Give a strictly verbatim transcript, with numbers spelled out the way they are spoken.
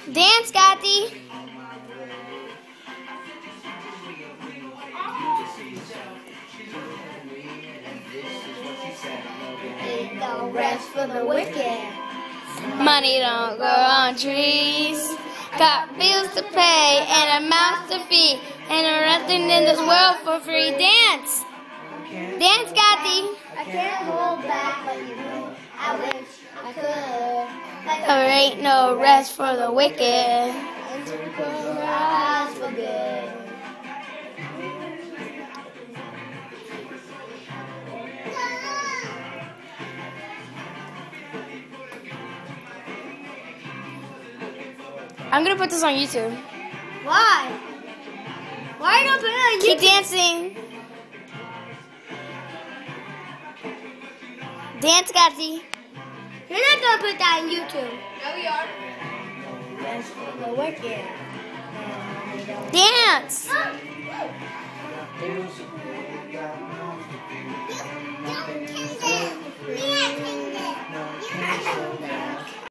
Dance, Kathy. Ain't no rest for the wicked. Money don't grow on trees. Got bills to pay and a mouth to feed, and a nothing in this world for free. Dance, dance, Kathy. I can't hold back, but you know I wish I could. But There ain't no rest for the wicked. until we close our eyes for good. I'm gonna put this on YouTube. Why? Why are you gonna put it on Keep YouTube? dancing. Dance, Kathy. You're not gonna put that on YouTube. No, we are. Rest for the wicked. Dance. Oh.